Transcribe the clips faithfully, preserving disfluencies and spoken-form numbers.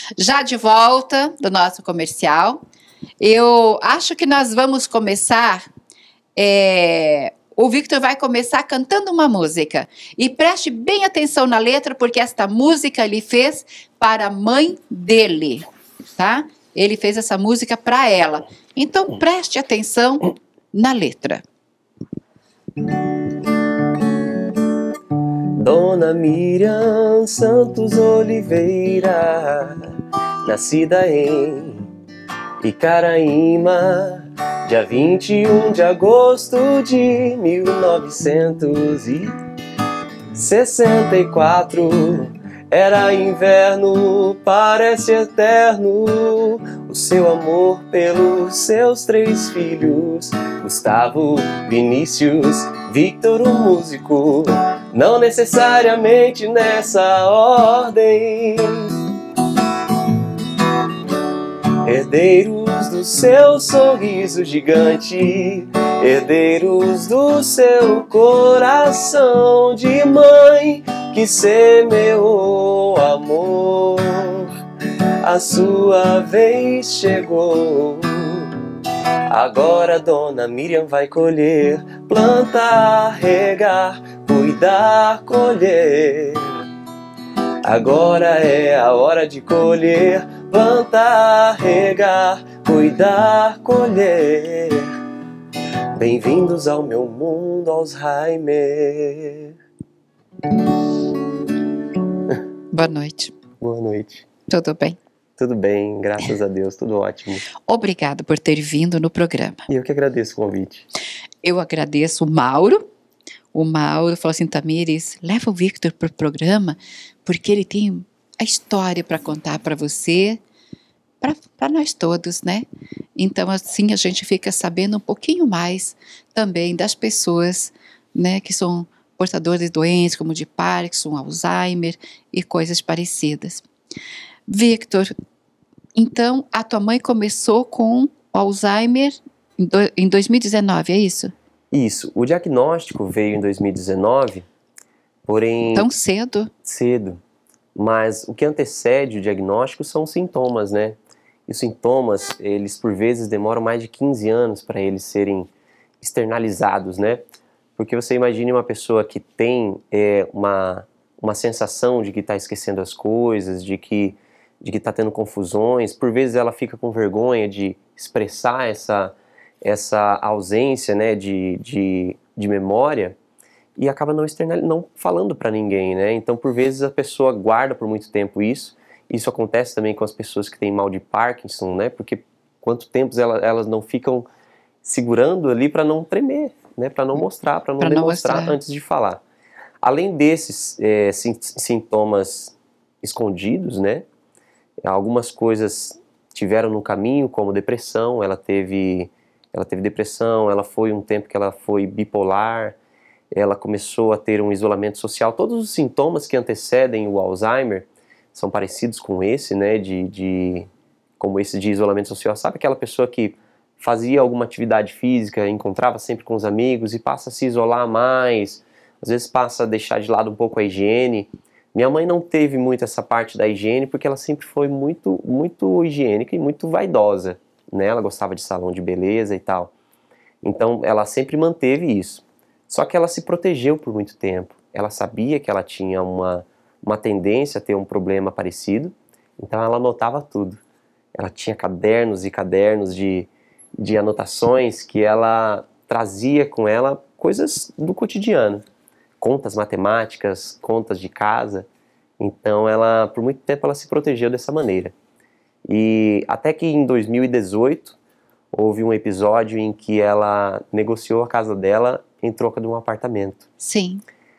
Já de volta do nosso comercial, eu acho que nós vamos começar, é, o Victor vai começar cantando uma música, e preste bem atenção na letra, porque esta música ele fez para a mãe dele, tá? Ele fez essa música para ela, então preste atenção na letra. Dona Miriam Santos Oliveira, nascida em Icaraíma, dia vinte e um de agosto de mil novecentos e sessenta e quatro. Era inverno, parece eterno, o seu amor pelos seus três filhos, Gustavo, Vinícius, Victor, o músico, não necessariamente nessa ordem. Herdeiros do seu sorriso gigante, herdeiros do seu coração de mãe que semeou amor, a sua vez chegou. Agora Dona Miriam vai colher, plantar, regar, cuidar, colher. Agora é a hora de colher, plantar, regar, cuidar, colher. Bem-vindos ao meu mundo, Alzheimer. Boa noite. Boa noite. Tudo bem? Tudo bem, graças a Deus, tudo ótimo. Obrigada por ter vindo no programa. E eu que agradeço o convite. Eu agradeço o Mauro. O Mauro falou assim, Tamires, leva o Victor para o programa, porque ele tem a história para contar para você, para nós todos, né? Então, assim, a gente fica sabendo um pouquinho mais também das pessoas, né, que são portadores de doenças como de Parkinson, Alzheimer e coisas parecidas. Victor, então a tua mãe começou com Alzheimer em, do, em dois mil e dezenove, é isso? Isso, o diagnóstico veio em dois mil e dezenove, porém... Tão cedo? Cedo, mas o que antecede o diagnóstico são os sintomas, né? E os sintomas, eles por vezes demoram mais de quinze anos para eles serem externalizados, né? Porque você imagine uma pessoa que tem é, uma, uma sensação de que está esquecendo as coisas, de que de que está tendo confusões, por vezes ela fica com vergonha de expressar essa, essa ausência, né, de, de, de memória, e acaba não, external, não falando para ninguém, né? Então, por vezes, a pessoa guarda por muito tempo isso. Isso acontece também com as pessoas que têm mal de Parkinson, né? Porque quanto tempo elas, elas não ficam segurando ali para não tremer, né? Para não mostrar, para não pra demonstrar não mostrar. Antes de falar. Além desses é, sintomas escondidos, né? Algumas coisas tiveram no caminho, como depressão. Ela teve, ela teve depressão, ela foi um tempo que ela foi bipolar, ela começou a ter um isolamento social. Todos os sintomas que antecedem o Alzheimer são parecidos com esse, né, de, de, como esse de isolamento social. Sabe aquela pessoa que fazia alguma atividade física, encontrava sempre com os amigos e passa a se isolar mais, às vezes passa a deixar de lado um pouco a higiene. Minha mãe não teve muito essa parte da higiene porque ela sempre foi muito, muito higiênica e muito vaidosa, né? Ela gostava de salão de beleza e tal. Então ela sempre manteve isso. Só que ela se protegeu por muito tempo. Ela sabia que ela tinha uma, uma tendência a ter um problema parecido, então ela anotava tudo. Ela tinha cadernos e cadernos de, de anotações que ela trazia com ela coisas do cotidiano. Contas matemáticas, contas de casa. Então ela, por muito tempo, ela se protegeu dessa maneira. E até que em dois mil e dezoito houve um episódio em que ela negociou a casa dela em troca de um apartamento. Sim.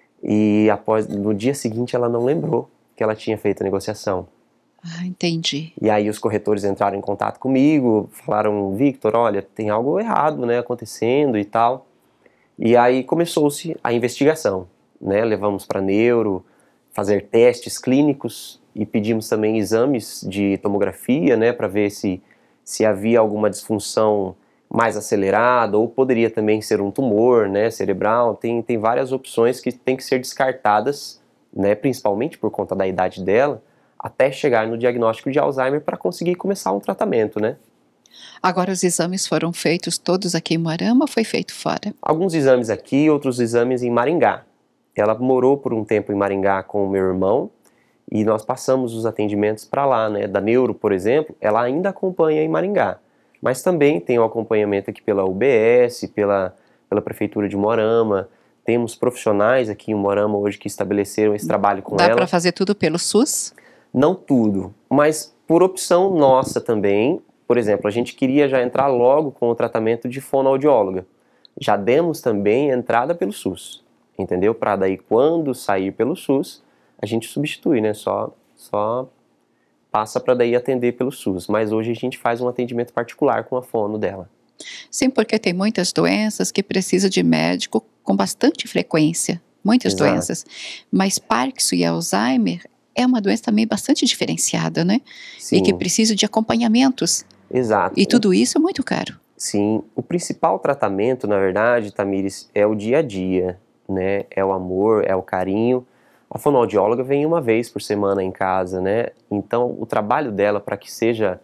E após, no dia seguinte ela não lembrou que ela tinha feito a negociação. Ah, entendi. E aí os corretores entraram em contato comigo, falaram, Victor, olha, tem algo errado, né, acontecendo e tal. E aí começou-se a investigação, né? Levamos para neuro, fazer testes clínicos e pedimos também exames de tomografia, né, para ver se, se havia alguma disfunção mais acelerada ou poderia também ser um tumor, né, cerebral. Tem, tem várias opções que têm que ser descartadas, né, principalmente por conta da idade dela, até chegar no diagnóstico de Alzheimer para conseguir começar um tratamento, né? Agora os exames foram feitos todos aqui em Moarama ou foi feito fora? Alguns exames aqui, outros exames em Maringá. Ela morou por um tempo em Maringá com o meu irmão e nós passamos os atendimentos para lá, né? Da Neuro, por exemplo, ela ainda acompanha em Maringá, mas também tem o acompanhamento aqui pela U B S, pela, pela Prefeitura de Moarama. Temos profissionais aqui em Moarama hoje que estabeleceram esse trabalho com Dá ela. Dá para fazer tudo pelo SUS? Não tudo, mas por opção nossa também. Por exemplo, a gente queria já entrar logo com o tratamento de fonoaudióloga. Já demos também entrada pelo SUS, entendeu? Para daí, quando sair pelo SUS, a gente substitui, né? Só, só passa para daí atender pelo SUS. Mas hoje a gente faz um atendimento particular com a fono dela. Sim, porque tem muitas doenças que precisam de médico com bastante frequência. Muitas Exato. doenças. Mas Parkinson e Alzheimer é uma doença também bastante diferenciada, né? Sim. E que precisa de acompanhamentos. Exato. E tudo isso é muito caro. Sim. O principal tratamento, na verdade, Tamires, é o dia a dia, né? É o amor, é o carinho. A fonoaudióloga vem uma vez por semana em casa, né? Então, o trabalho dela, para que seja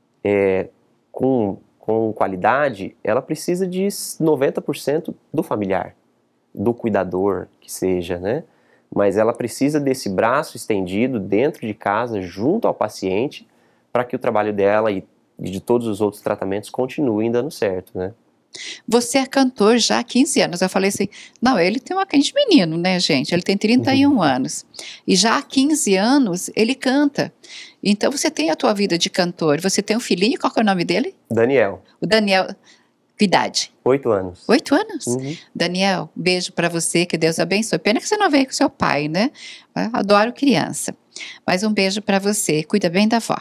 é, com, com qualidade, ela precisa de noventa por cento do familiar, do cuidador, que seja, né? Mas ela precisa desse braço estendido dentro de casa, junto ao paciente, para que o trabalho dela e de todos os outros tratamentos continuem dando certo, né? Você é cantor já há quinze anos. Eu falei assim, não, ele tem uma cara de menino, né, gente? Ele tem trinta e um uhum. anos. E já há quinze anos ele canta. Então você tem a tua vida de cantor. Você tem um filhinho, qual que é o nome dele? Daniel. O Daniel, que idade? Oito anos. Oito anos? Uhum. Daniel, beijo pra você, que Deus abençoe. Pena que você não veio com seu pai, né? Eu adoro criança. Mas um beijo pra você, cuida bem da avó.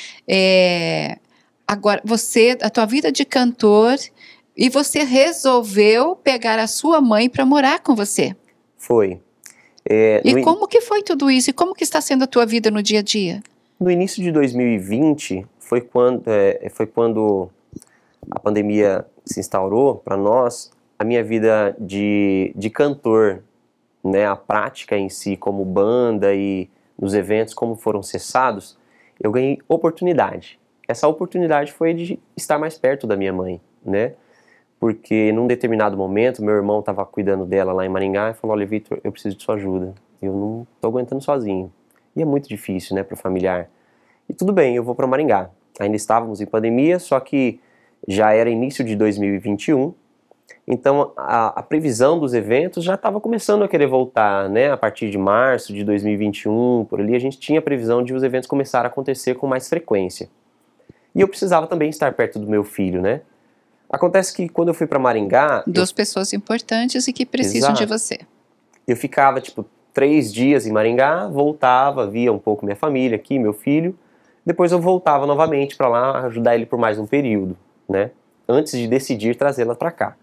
É... Agora, você, a tua vida de cantor, e você resolveu pegar a sua mãe para morar com você. Foi. É, e no... como que foi tudo isso? E como que está sendo a tua vida no dia a dia? No início de dois mil e vinte, foi quando, é, foi quando a pandemia se instaurou para nós, a minha vida de, de cantor, né, a prática em si, como banda e nos eventos, como foram cessados, eu ganhei oportunidade. Essa oportunidade foi de estar mais perto da minha mãe, né? Porque num determinado momento, meu irmão estava cuidando dela lá em Maringá e falou, olha, Vitor, eu preciso de sua ajuda. Eu não estou aguentando sozinho. E é muito difícil, né, para o familiar. E tudo bem, eu vou para Maringá. Ainda estávamos em pandemia, só que já era início de dois mil e vinte e um. Então, a, a previsão dos eventos já estava começando a querer voltar, né? A partir de março de dois mil e vinte e um, por ali, a gente tinha a previsão de os eventos começarem a acontecer com mais frequência. E eu precisava também estar perto do meu filho, né? Acontece que quando eu fui para Maringá... Duas eu... pessoas importantes e que precisam Exato. de você. Eu ficava, tipo, três dias em Maringá, voltava, via um pouco minha família aqui, meu filho. Depois eu voltava novamente para lá, ajudar ele por mais um período, né? Antes de decidir trazê-la para cá.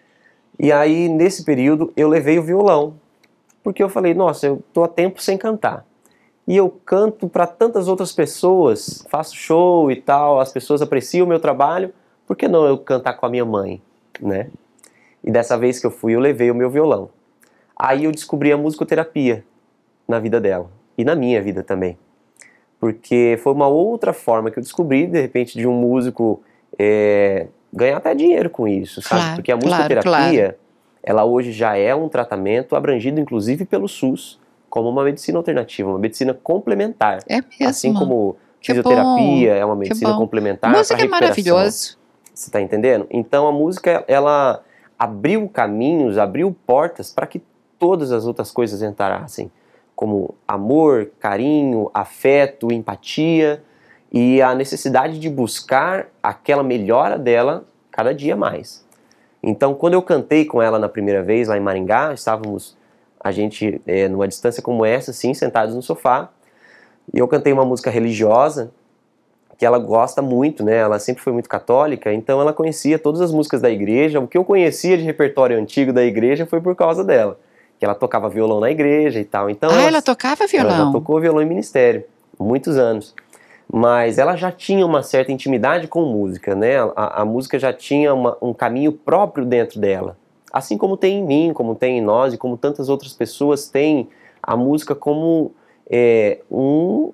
E aí, nesse período, eu levei o violão. Porque eu falei, nossa, eu tô há tempo sem cantar. E eu canto para tantas outras pessoas, faço show e tal, as pessoas apreciam o meu trabalho, por que não eu cantar com a minha mãe, né? E dessa vez que eu fui, eu levei o meu violão. Aí eu descobri a musicoterapia na vida dela, e na minha vida também. Porque foi uma outra forma que eu descobri, de repente, de um músico é, ganhar até dinheiro com isso, sabe? Claro, Porque a claro, musicoterapia, claro. ela hoje já é um tratamento abrangido, inclusive, pelo SUS, como uma medicina alternativa, uma medicina complementar. É mesmo. Assim como que fisioterapia bom, é uma medicina complementar. Música é maravilhoso. Você está entendendo? Então a música, ela abriu caminhos, abriu portas para que todas as outras coisas entrassem, como amor, carinho, afeto, empatia e a necessidade de buscar aquela melhora dela cada dia mais. Então, quando eu cantei com ela na primeira vez lá em Maringá, estávamos a gente é, numa distância como essa, assim, sentados no sofá, e eu cantei uma música religiosa que ela gosta muito, né? Ela sempre foi muito católica, então ela conhecia todas as músicas da igreja. O que eu conhecia de repertório antigo da igreja foi por causa dela, que ela tocava violão na igreja e tal. Então, ah, ela, ela tocava violão? Ela já tocou violão em ministério, muitos anos. Mas ela já tinha uma certa intimidade com música, né? A, a música já tinha uma, um caminho próprio dentro dela. Assim como tem em mim, como tem em nós e como tantas outras pessoas têm a música como é, um,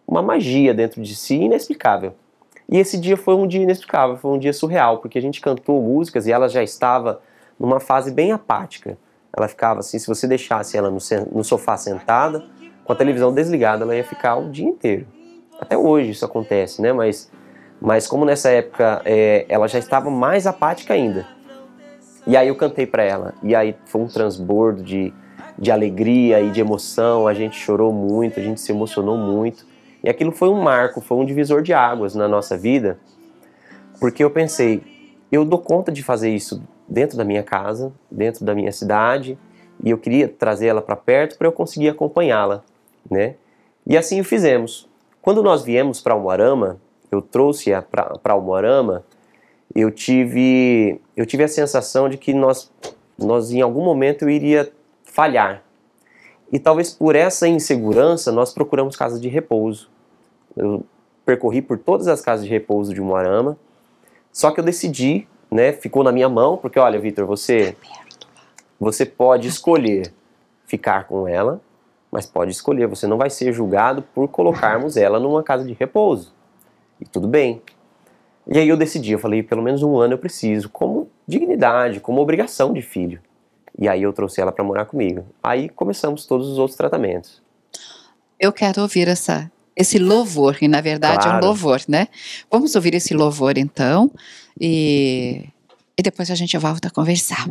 uma magia dentro de si inexplicável. E esse dia foi um dia inexplicável, foi um dia surreal, porque a gente cantou músicas e ela já estava numa fase bem apática. Ela ficava assim, se você deixasse ela no, no sofá sentada, com a televisão desligada, ela ia ficar o dia inteiro. Até hoje isso acontece, né? Mas, mas como nessa época é, ela já estava mais apática ainda. E aí eu cantei para ela, e aí foi um transbordo de, de alegria e de emoção, a gente chorou muito, a gente se emocionou muito. E aquilo foi um marco, foi um divisor de águas na nossa vida, porque eu pensei, eu dou conta de fazer isso dentro da minha casa, dentro da minha cidade, e eu queria trazer ela para perto para eu conseguir acompanhá-la, né? E assim o fizemos. Quando nós viemos para Umuarama, eu trouxe-a para Umuarama, eu tive, eu tive a sensação de que nós, nós em algum momento eu iria falhar. E talvez por essa insegurança nós procuramos casas de repouso. Eu percorri por todas as casas de repouso de Umuarama, só que eu decidi, né, ficou na minha mão, porque olha, Vitor, você, você pode escolher ficar com ela, mas pode escolher, você não vai ser julgado por colocarmos ela numa casa de repouso. E tudo bem. E aí eu decidi, eu falei, pelo menos um ano eu preciso, como dignidade, como obrigação de filho. E aí eu trouxe ela para morar comigo. Aí começamos todos os outros tratamentos. Eu quero ouvir essa, esse louvor, que na verdade Claro. é um louvor, né? Vamos ouvir esse louvor então, e, e depois a gente volta a conversar.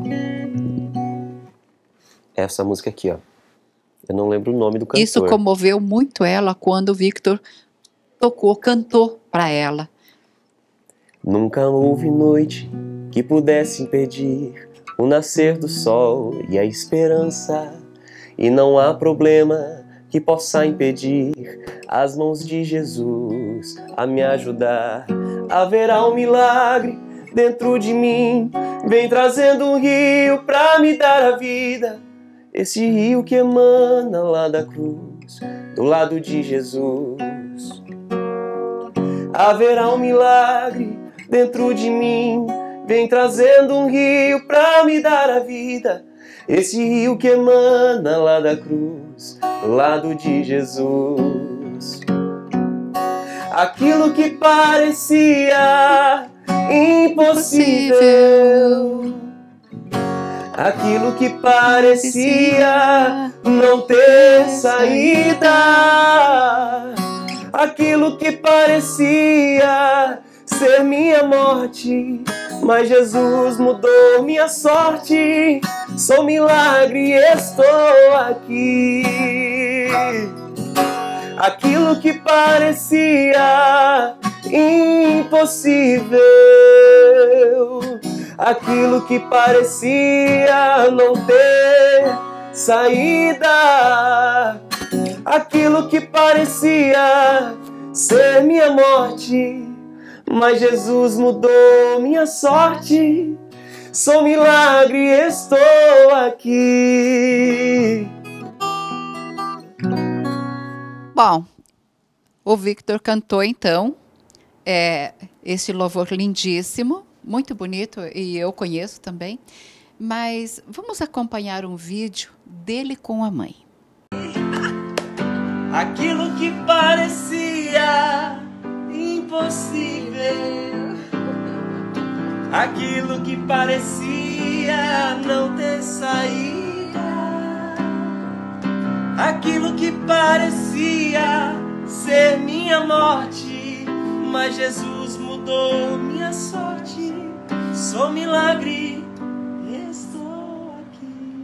Essa música aqui, ó. Eu não lembro o nome do cantor. Isso comoveu muito ela quando o Victor tocou, cantou para ela. Nunca houve noite que pudesse impedir o nascer do sol e a esperança, e não há problema que possa impedir as mãos de Jesus a me ajudar. Haverá um milagre dentro de mim, vem trazendo um rio pra me dar a vida, esse rio que emana lá da cruz, do lado de Jesus. Haverá um milagre dentro de mim, vem trazendo um rio pra me dar a vida, esse rio que emana lá da cruz, do lado de Jesus. Aquilo que parecia impossível, aquilo que parecia não ter saída, aquilo que parecia ser minha morte, mas Jesus mudou minha sorte. Sou milagre, estou aqui. Aquilo que parecia impossível, aquilo que parecia não ter saída, aquilo que parecia ser minha morte, mas Jesus mudou minha sorte. Sou milagre, estou aqui. Bom, o Victor cantou então é, esse louvor lindíssimo, muito bonito, e eu conheço também, mas vamos acompanhar um vídeo dele com a mãe. Aquilo que parecia impossível, aquilo que parecia não ter saída, aquilo que parecia ser minha morte, mas Jesus mudou minha sorte. Sou milagre, estou aqui.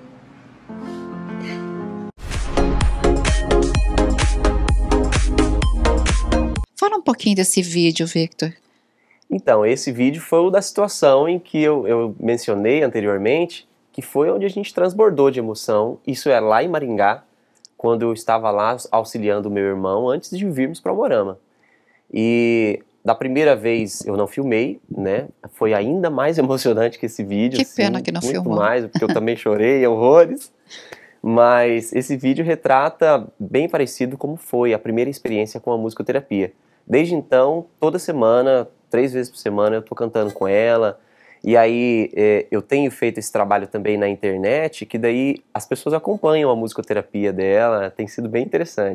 Fala um pouquinho desse vídeo, Victor. Então, esse vídeo foi o da situação em que eu, eu mencionei anteriormente, que foi onde a gente transbordou de emoção. Isso é lá em Maringá, quando eu estava lá auxiliando o meu irmão antes de virmos para Umuarama. E da primeira vez eu não filmei, né? Foi ainda mais emocionante que esse vídeo. Que assim, pena que não muito filmou. mais, porque eu também chorei horrores. Mas esse vídeo retrata bem parecido como foi a primeira experiência com a musicoterapia. Desde então, toda semana, três vezes por semana, eu estou cantando com ela. E aí é, eu tenho feito esse trabalho também na internet, que daí as pessoas acompanham a musicoterapia dela, tem sido bem interessante.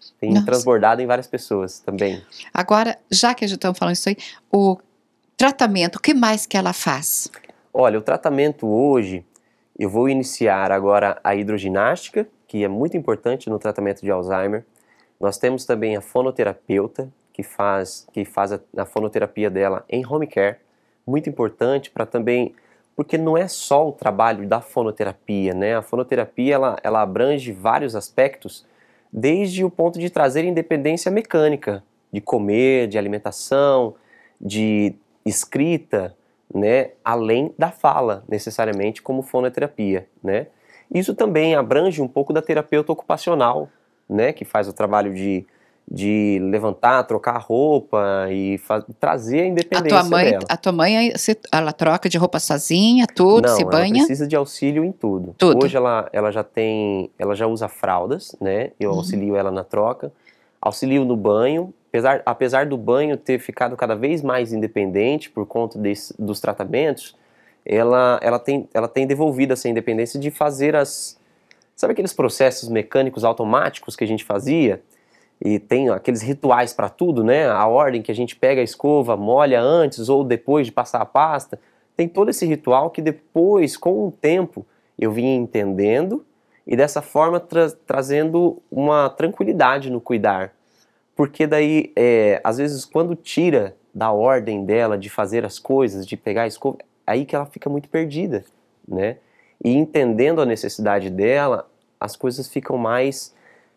tem Nossa. transbordado em várias pessoas também. Agora, já que a gente está falando isso aí, o tratamento, o que mais que ela faz? Olha, o tratamento hoje, eu vou iniciar agora a hidroginástica, que é muito importante no tratamento de Alzheimer. Nós temos também a fonoterapeuta, que faz, que faz a, a fonoterapia dela em home care, muito importante para também, porque não é só o trabalho da fonoterapia, né? A fonoterapia, ela, ela abrange vários aspectos, desde o ponto de trazer independência mecânica, de comer, de alimentação, de escrita, né, além da fala, necessariamente, como fonoterapia, né? Isso também abrange um pouco da terapeuta ocupacional, né, que faz o trabalho de, de levantar, trocar roupa e faz, trazer a independência a tua mãe, dela. A tua mãe, ela troca de roupa sozinha, tudo, Não, se ela banha? precisa de auxílio em tudo. Tudo. Hoje ela, ela já tem, ela já usa fraldas, né? Eu Uhum. auxilio ela na troca, auxilio no banho, apesar, apesar do banho ter ficado cada vez mais independente por conta desse, dos tratamentos, ela, ela, tem, ela tem devolvido essa independência de fazer as... Sabe aqueles processos mecânicos automáticos que a gente fazia? E tem aqueles rituais para tudo, né? A ordem que a gente pega a escova, molha antes ou depois de passar a pasta. Tem todo esse ritual que depois, com o tempo, eu vim entendendo e dessa forma tra trazendo uma tranquilidade no cuidar. Porque daí, é, às vezes, quando tira da ordem dela de fazer as coisas, de pegar a escova, aí que ela fica muito perdida, né? E entendendo a necessidade dela, as coisas ficam mais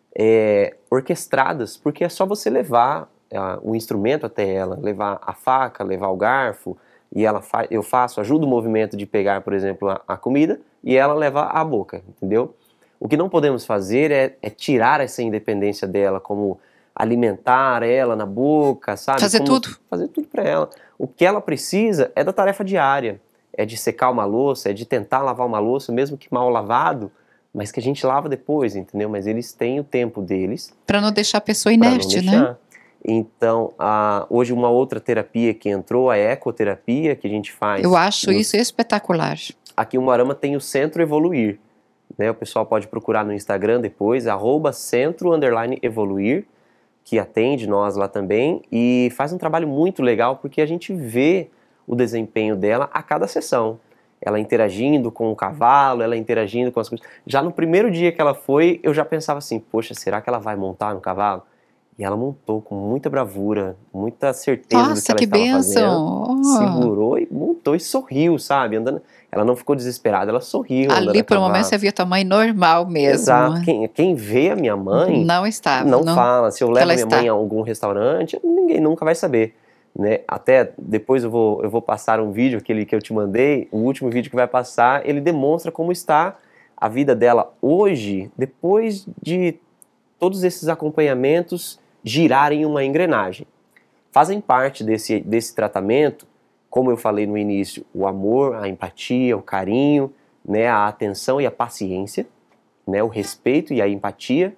é, orquestradas, porque é só você levar uh, o instrumento até ela, levar a faca, levar o garfo, e ela fa eu faço, ajudo o movimento de pegar, por exemplo, a, a comida, e ela leva à boca, entendeu? O que não podemos fazer é, é tirar essa independência dela, como alimentar ela na boca, sabe? Fazer como tudo. Fazer tudo para ela. O que ela precisa é da tarefa diária. É de secar uma louça, é de tentar lavar uma louça, mesmo que mal lavado, mas que a gente lava depois, entendeu? Mas eles têm o tempo deles. Para não deixar a pessoa inerte, né? Então, a, hoje uma outra terapia que entrou, a ecoterapia, que a gente faz. Eu acho no, isso espetacular. Aqui em Umuarama tem o Centro Evoluir, né? O pessoal pode procurar no Instagram depois, arroba centro underline evoluir, que atende nós lá também, e faz um trabalho muito legal, porque a gente vê o desempenho dela a cada sessão. Ela interagindo com o cavalo, ela interagindo com as coisas. Já no primeiro dia que ela foi, eu já pensava assim, poxa, será que ela vai montar no cavalo? E ela montou com muita bravura, muita certeza Nossa, do que ela que estava bênção. fazendo. Oh. Segurou e montou e sorriu, sabe? Andando. Ela não ficou desesperada, ela sorriu. Ali, por um momento, você via tua mãe normal mesmo. Exato. Quem, quem vê a minha mãe... Não estava. Não, não fala. Se eu levo minha está. mãe a algum restaurante, ninguém nunca vai saber. Né? Até depois eu vou, eu vou passar um vídeo, aquele que eu te mandei, o último vídeo que vai passar, ele demonstra como está a vida dela hoje, depois de todos esses acompanhamentos girarem uma engrenagem. Fazem parte desse, desse tratamento, como eu falei no início, o amor, a empatia, o carinho, né, a atenção e a paciência, né, o respeito e a empatia,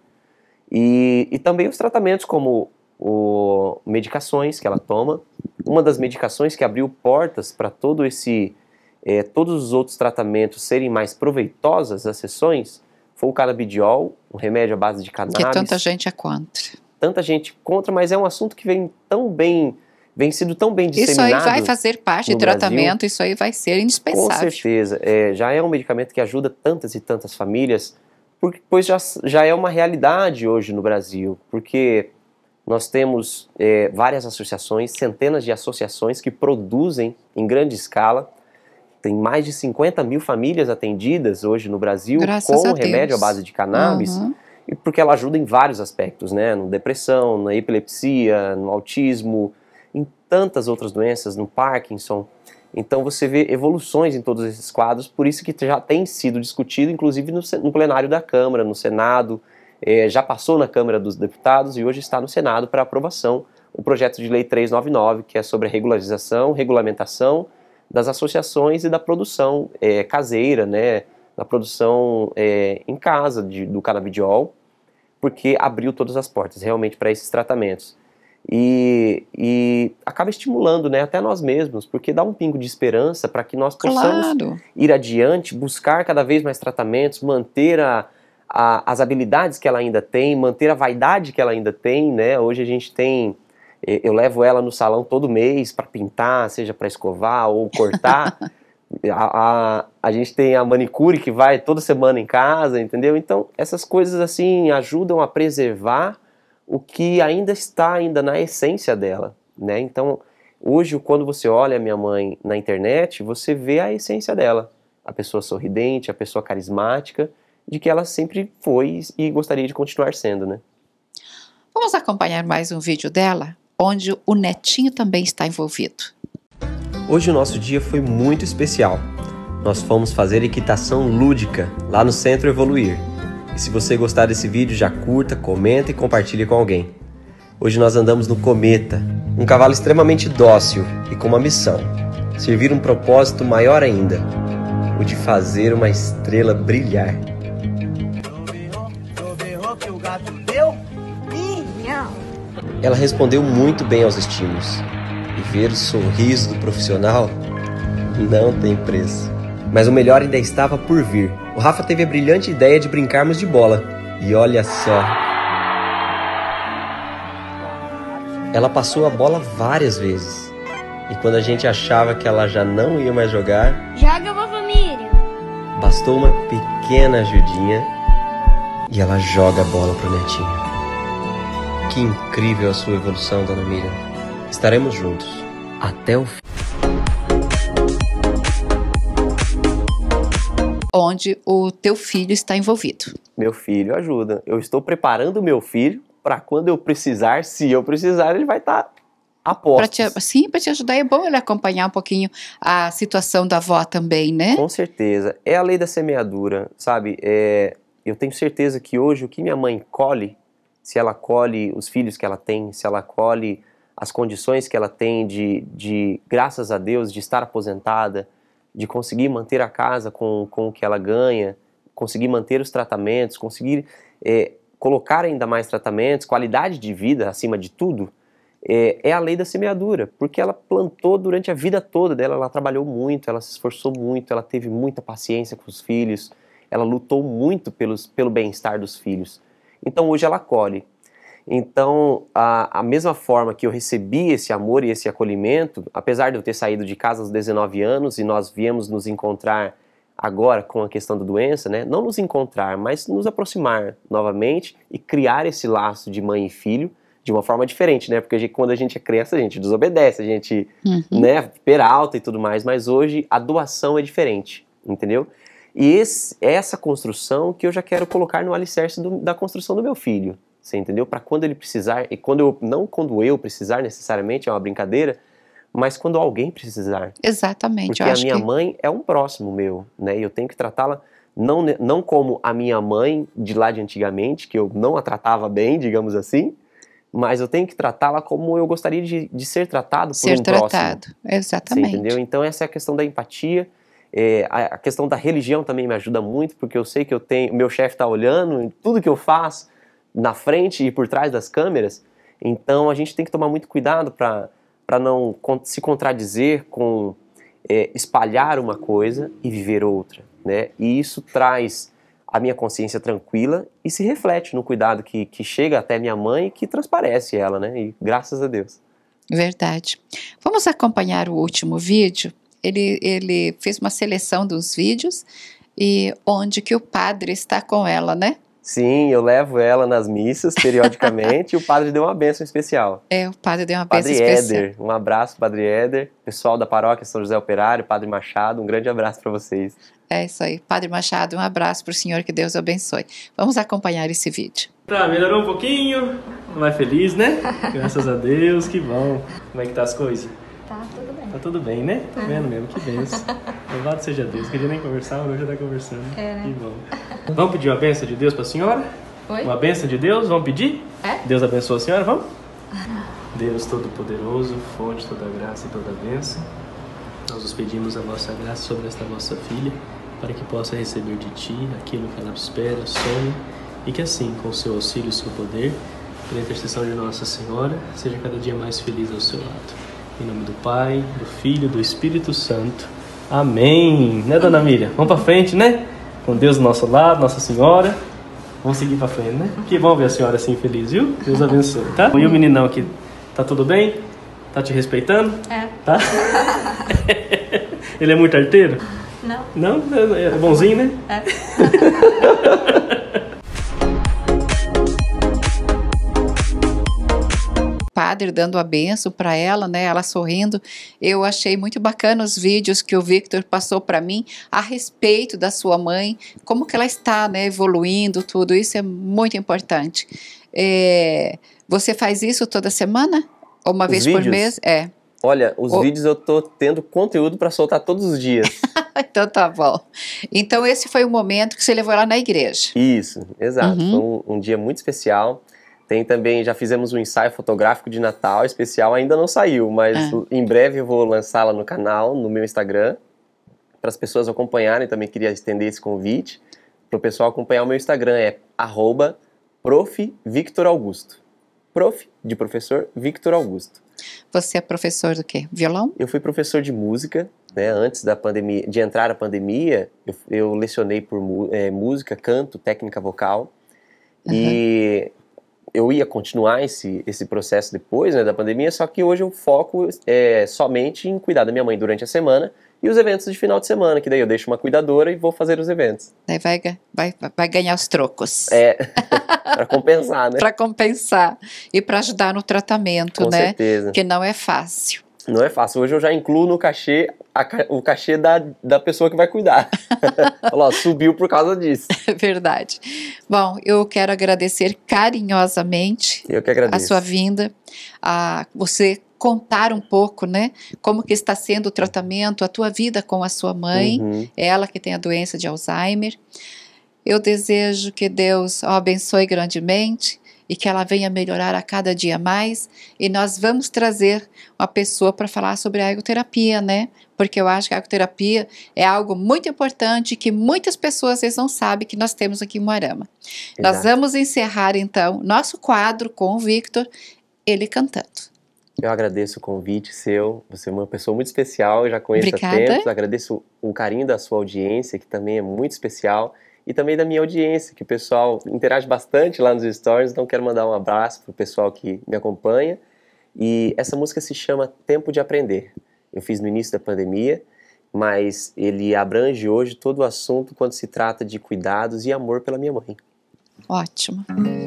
e, e também os tratamentos como o, medicações que ela toma. Uma das medicações que abriu portas para todo esse, é, todos os outros tratamentos serem mais proveitosas, as sessões, foi o canabidiol, um remédio à base de cannabis. Que tanta gente é contra. Tanta gente contra, mas é um assunto que vem tão bem, vem sido tão bem disseminado. Isso aí vai fazer parte do tratamento, Brasil. Isso aí vai ser indispensável. Com certeza, é, já é um medicamento que ajuda tantas e tantas famílias, porque, pois já, já é uma realidade hoje no Brasil, porque nós temos é, várias associações, centenas de associações que produzem em grande escala. Tem mais de cinquenta mil famílias atendidas hoje no Brasil Graças com a remédio Deus. à base de cannabis, uhum. e porque ela ajuda em vários aspectos, né? No depressão, na epilepsia, no autismo, em tantas outras doenças, no Parkinson. Então você vê evoluções em todos esses quadros, por isso que já tem sido discutido, inclusive no, no plenário da Câmara, no Senado, é, já passou na Câmara dos Deputados e hoje está no Senado para aprovação o projeto de lei trezentos e noventa e nove, que é sobre a regularização, regulamentação das associações e da produção é, caseira, né, da produção é, em casa de, do canabidiol, porque abriu todas as portas realmente para esses tratamentos. E, e acaba estimulando, né, até nós mesmos, porque dá um pingo de esperança para que nós possamos claro. ir adiante, buscar cada vez mais tratamentos, manter a, a, as habilidades que ela ainda tem, manter a vaidade que ela ainda tem, né? Hoje a gente tem, eu levo ela no salão todo mês para pintar, seja para escovar ou cortar. a, a, a gente tem a manicure que vai toda semana em casa, entendeu? Então essas coisas assim ajudam a preservar o que ainda está ainda na essência dela, né? Então hoje, quando você olha a minha mãe na internet, você vê a essência dela. A pessoa sorridente, a pessoa carismática, de que ela sempre foi e gostaria de continuar sendo, né? Vamos acompanhar mais um vídeo dela, onde o netinho também está envolvido. Hoje o nosso dia foi muito especial. Nós fomos fazer equitação lúdica lá no Centro Evoluir. E se você gostar desse vídeo, já curta, comenta e compartilhe com alguém. Hoje nós andamos no Cometa, um cavalo extremamente dócil e com uma missão: servir um propósito maior ainda, o de fazer uma estrela brilhar. Ela respondeu muito bem aos estímulos, e ver o sorriso do profissional não tem preço. Mas o melhor ainda estava por vir. O Rafa teve a brilhante ideia de brincarmos de bola, e olha só, ela passou a bola várias vezes. E quando a gente achava que ela já não ia mais jogar, joga uma família. Bastou uma pequena ajudinha e ela joga a bola pro netinho. Que incrível a sua evolução, dona Miriam. Estaremos juntos até o fim. Onde o teu filho está envolvido. Meu filho ajuda. Eu estou preparando o meu filho para quando eu precisar, se eu precisar, ele vai estar a postos. Sim, para te ajudar. É bom ele acompanhar um pouquinho a situação da avó também, né? Com certeza. É a lei da semeadura, sabe? É, eu tenho certeza que hoje o que minha mãe colhe, se ela colhe os filhos que ela tem, se ela colhe as condições que ela tem de, de graças a Deus, de estar aposentada, de conseguir manter a casa com, com o que ela ganha, conseguir manter os tratamentos, conseguir é, colocar ainda mais tratamentos, qualidade de vida acima de tudo, é, é a lei da semeadura, porque ela plantou durante a vida toda dela, ela trabalhou muito, ela se esforçou muito, ela teve muita paciência com os filhos, ela lutou muito pelos, pelo bem-estar dos filhos. Então hoje ela colhe. Então, a, a mesma forma que eu recebi esse amor e esse acolhimento, apesar de eu ter saído de casa aos dezenove anos e nós viemos nos encontrar agora com a questão da doença, né? Não nos encontrar, mas nos aproximar novamente e criar esse laço de mãe e filho de uma forma diferente, né? Porque a gente, quando a gente é criança, a gente desobedece, a gente, uhum. né, peralta e tudo mais, mas hoje a doação é diferente, entendeu? E esse, essa construção que eu já quero colocar no alicerce do, da construção do meu filho. Você entendeu? Para quando ele precisar, e quando eu, não quando eu precisar necessariamente, é uma brincadeira, mas quando alguém precisar. Exatamente. Porque eu a acho minha que... mãe é um próximo meu, né? E eu tenho que tratá-la não, não como a minha mãe de lá de antigamente, que eu não a tratava bem, digamos assim, mas eu tenho que tratá-la como eu gostaria de, de ser tratado por ser um tratado. próximo. Exatamente. Você entendeu? Então essa é a questão da empatia. É, a, a questão da religião também me ajuda muito, porque eu sei que eu tenho, meu chefe está olhando em tudo que eu faço, na frente e por trás das câmeras, então a gente tem que tomar muito cuidado para para não se contradizer com é, espalhar uma coisa e viver outra, né? E isso traz a minha consciência tranquila e se reflete no cuidado que, que chega até minha mãe e que transparece ela, né? E graças a Deus. Verdade. Vamos acompanhar o último vídeo. Ele, ele fez uma seleção dos vídeos e onde que o padre está com ela, né? Sim, eu levo ela nas missas periodicamente e o padre deu uma bênção especial. É, o padre deu uma bênção Padre especial. Éder, um abraço, Padre Éder, pessoal da paróquia São José Operário, Padre Machado, um grande abraço para vocês. É isso aí, Padre Machado, um abraço para o senhor, que Deus abençoe. Vamos acompanhar esse vídeo. Tá, melhorou um pouquinho, mais feliz, né? Graças a Deus, que bom. Como é que tá as coisas? Tá tudo bem. Tá tudo bem, né? Tá vendo mesmo? Que benção. Louvado seja Deus. Queria nem conversar, mas hoje já tá conversando. É, né? Que bom. Vamos pedir uma bênção de Deus pra senhora? Oi? Uma bênção de Deus? Vamos pedir? É? Deus abençoe a senhora, vamos? Deus Todo-Poderoso, fonte de toda graça e toda bênção, nós os pedimos a vossa graça sobre esta vossa filha, para que possa receber de ti aquilo que ela espera, sonha, e que assim, com o seu auxílio e o seu poder, pela intercessão de Nossa Senhora, seja cada dia mais feliz ao seu lado. Em nome do Pai, do Filho e do Espírito Santo. Amém. Né, dona Miriam? Vamos pra frente, né? Com Deus do nosso lado, Nossa Senhora. Vamos seguir pra frente, né? Que bom ver a senhora assim feliz, viu? Deus abençoe, tá? E o meninão aqui, tá tudo bem? Tá te respeitando? É. Tá? Ele é muito arteiro? Não. Não? É bonzinho, né? É. Padre dando a benção para ela, né? Ela sorrindo. Eu achei muito bacana os vídeos que o Victor passou para mim a respeito da sua mãe, como que ela está, né? Evoluindo, tudo isso é muito importante. É, você faz isso toda semana? Ou uma Os vez vídeos? por mês? É. Olha, os O- vídeos eu tô tendo conteúdo para soltar todos os dias. Então tá bom. Então esse foi o momento que você levou ela na igreja. Isso, exato. Uhum. Foi um, um dia muito especial. Tem também, já fizemos um ensaio fotográfico de Natal especial, ainda não saiu, mas Ah. em breve eu vou lançá-la no canal, no meu Instagram, para as pessoas acompanharem. Também queria estender esse convite para o pessoal acompanhar o meu Instagram, é arroba prof Victor Augusto. Prof, de professor, Victor Augusto. Você é professor do quê? Violão? Eu fui professor de música, né, antes da pandemia, de entrar a pandemia, eu, eu lecionei por mu- é, música, canto, técnica vocal, e eu ia continuar esse, esse processo depois, né, da pandemia, só que hoje eu foco é, somente em cuidar da minha mãe durante a semana e os eventos de final de semana, que daí eu deixo uma cuidadora e vou fazer os eventos. Daí vai, ga- vai, vai ganhar os trocos. É, para compensar, né? Para compensar e para ajudar no tratamento, Com né? certeza. Que não é fácil. Não é fácil. Hoje eu já incluo no cachê a ca- o cachê da, da pessoa que vai cuidar. Falou, ó, subiu por causa disso. É verdade. Bom, eu quero agradecer carinhosamente Eu que a agradeço. sua vinda, a você contar um pouco, né, como que está sendo o tratamento, a tua vida com a sua mãe, Uhum. ela que tem a doença de Alzheimer. Eu desejo que Deus a abençoe grandemente e que ela venha melhorar a cada dia mais, e nós vamos trazer uma pessoa para falar sobre a ergoterapia, né? Porque eu acho que a ergoterapia é algo muito importante que muitas pessoas às vezes não sabem que nós temos aqui em Moarama. Nós Exato. vamos encerrar então nosso quadro com o Victor, ele cantando. Eu agradeço o convite seu. Você é uma pessoa muito especial, eu já conheço Obrigada. há tempos. Agradeço o carinho da sua audiência, que também é muito especial. E também da minha audiência, que o pessoal interage bastante lá nos stories. Então quero mandar um abraço para o pessoal que me acompanha. E essa música se chama Tempo de Aprender. Eu fiz no início da pandemia, mas ele abrange hoje todo o assunto quando se trata de cuidados e amor pela minha mãe. Ótimo.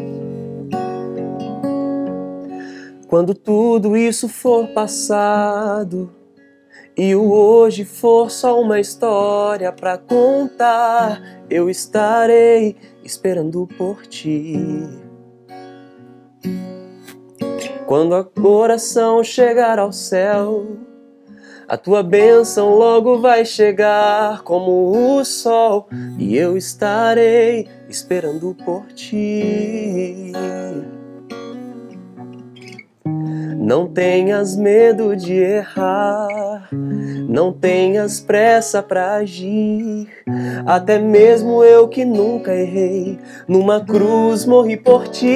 Quando tudo isso for passado e o hoje for só uma história pra contar, eu estarei esperando por ti. Quando o coração chegar ao céu, a tua bênção logo vai chegar como o sol, e eu estarei esperando por ti. Não tenhas medo de errar, não tenhas pressa pra agir. Até mesmo eu que nunca errei, numa cruz morri por ti.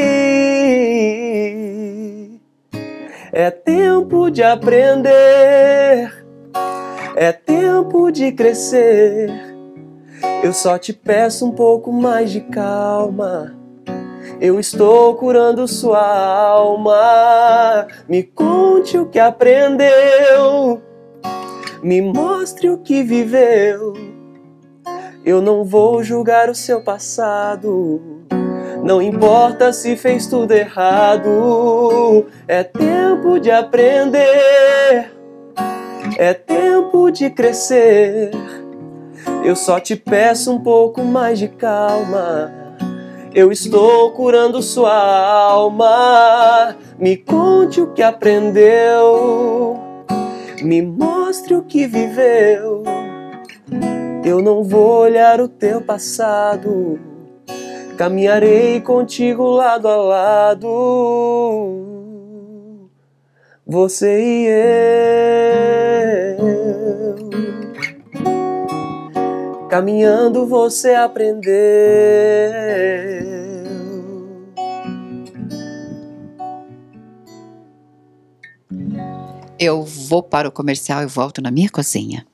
É tempo de aprender, é tempo de crescer. Eu só te peço um pouco mais de calma. Eu estou curando sua alma. Me conte o que aprendeu, me mostre o que viveu. Eu não vou julgar o seu passado, não importa se fez tudo errado. É tempo de aprender, é tempo de crescer. Eu só te peço um pouco mais de calma. Eu estou curando sua alma. Me conte o que aprendeu, me mostre o que viveu. Eu não vou olhar o teu passado, caminharei contigo lado a lado. Você e eu, caminhando você aprendeu. Eu vou para o comercial e volto na minha cozinha.